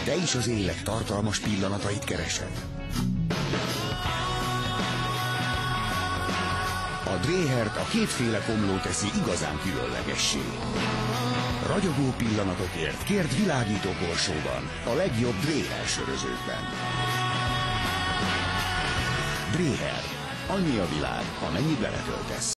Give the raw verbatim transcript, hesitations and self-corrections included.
Te is az élet tartalmas pillanatait keresed? A Dréhert a kétféle komló teszi igazán különlegessé. Ragyogó pillanatokért kérd világító korsóban, a legjobb Dréher sörözőkben. Dréher. Annyi a világ, amennyit beletöltesz.